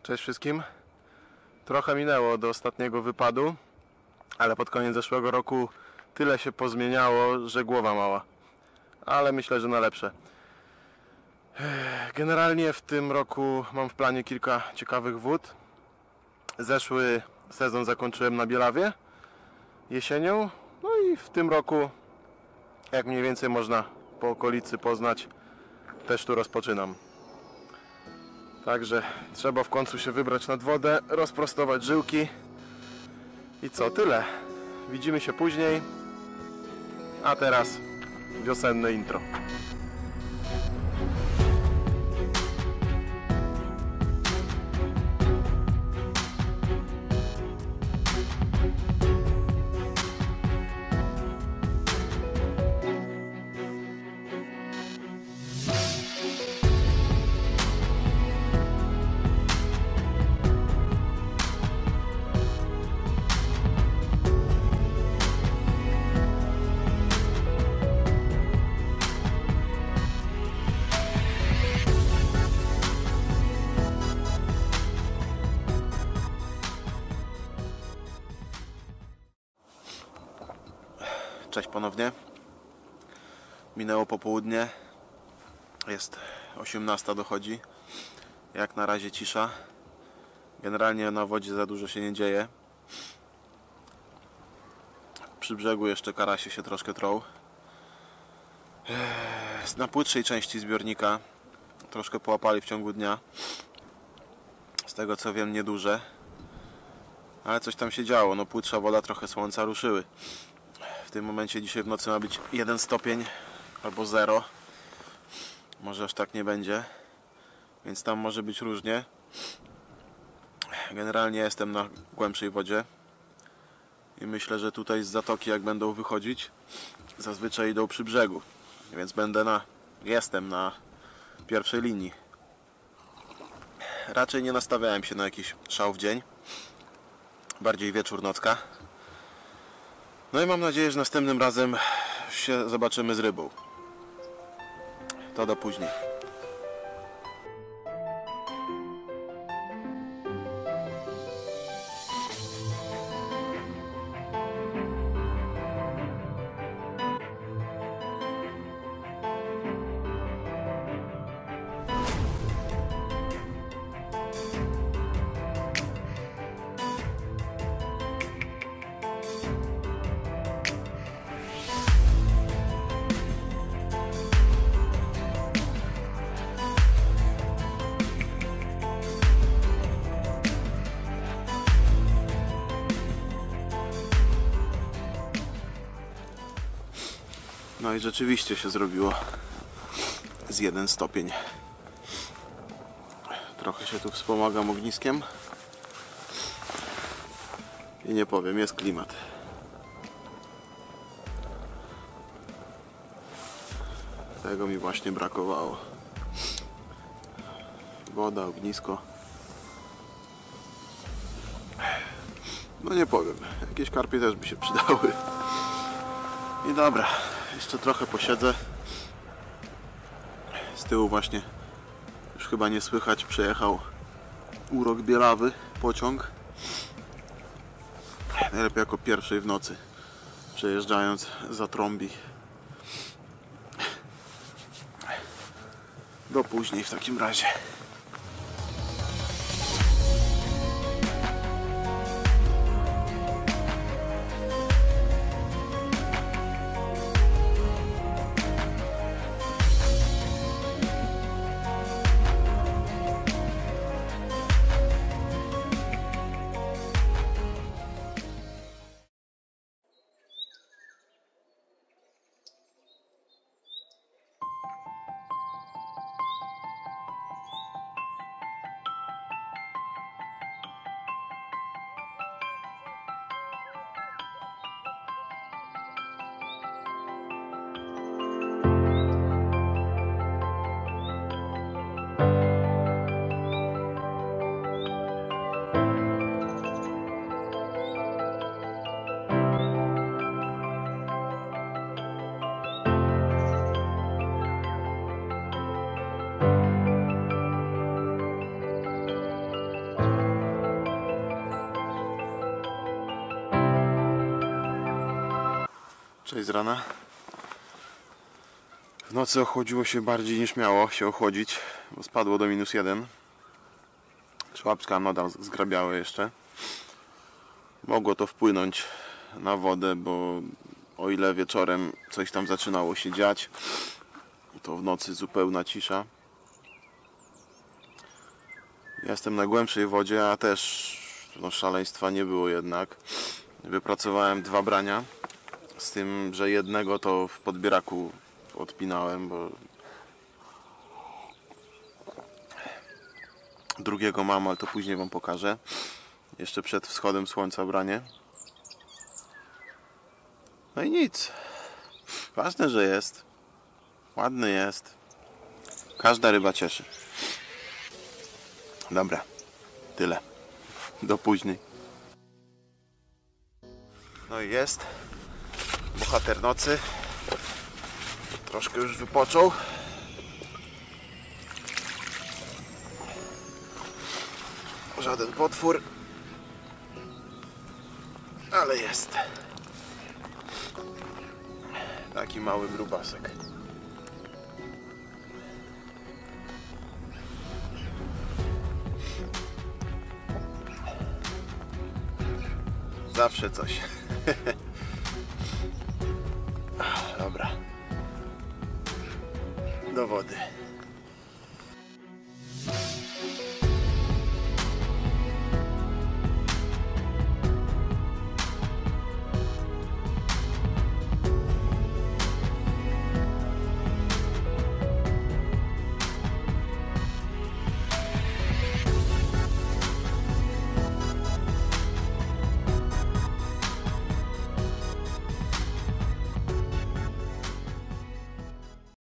Cześć wszystkim. Trochę minęło do ostatniego wypadu, ale pod koniec zeszłego roku tyle się pozmieniało, że głowa mała. Ale myślę, że na lepsze. Generalnie w tym roku mam w planie kilka ciekawych wód. Zeszły sezon zakończyłem na Bielawie jesienią. No i w tym roku, jak mniej więcej można po okolicy poznać, też tu rozpoczynam. Także trzeba w końcu się wybrać nad wodę, rozprostować żyłki. I co, tyle. Widzimy się później. A teraz wiosenne intro. Cześć ponownie. Minęło popołudnie. Jest 18 dochodzi. Jak na razie cisza. Generalnie na wodzie za dużo się nie dzieje. Przy brzegu jeszcze karasie się troszkę trą. Na płytszej części zbiornika troszkę połapali w ciągu dnia. Z tego co wiem, nieduże. Ale coś tam się działo. No płytsza woda, trochę słońca ruszyły. W tym momencie dzisiaj w nocy ma być 1 stopień albo 0. Może aż tak nie będzie. Więc tam może być różnie. Generalnie jestem na głębszej wodzie. I myślę, że tutaj z zatoki, jak będą wychodzić, zazwyczaj idą przy brzegu. Więc jestem na pierwszej linii. Raczej nie nastawiałem się na jakiś szał w dzień. Bardziej wieczór, nocka. No i mam nadzieję, że następnym razem się zobaczymy z rybą. To do później. No i rzeczywiście się zrobiło z 1 stopień. Trochę się tu wspomagam ogniskiem. I nie powiem, jest klimat. Tego mi właśnie brakowało. Woda, ognisko. No nie powiem, jakieś karpie też by się przydały. I dobra, jeszcze trochę posiedzę. Z tyłu właśnie już chyba nie słychać, przejechał urok Bielawy pociąg. Najlepiej jako pierwszej w nocy, przejeżdżając za trąbi. Do później w takim razie. Cześć z rana. W nocy ochłodziło się bardziej niż miało się ochłodzić, bo spadło do -1. Szłapska nadal zgrabiały jeszcze. Mogło to wpłynąć na wodę, bo o ile wieczorem coś tam zaczynało się dziać, to w nocy zupełna cisza. Jestem na głębszej wodzie, a też szaleństwa nie było jednak. Wypracowałem 2 brania, z tym, że jednego to w podbieraku odpinałem, bo drugiego mam, ale to później wam pokażę. Jeszcze przed wschodem słońca branie. No i nic. Ważne, że jest. Ładny jest. Każda ryba cieszy. Dobra. Tyle. Do później. No i jest. Bohater nocy. Troszkę już wypoczął. Żaden potwór. Ale jest. Taki mały grubasek. Zawsze coś. Dobra. Do wody.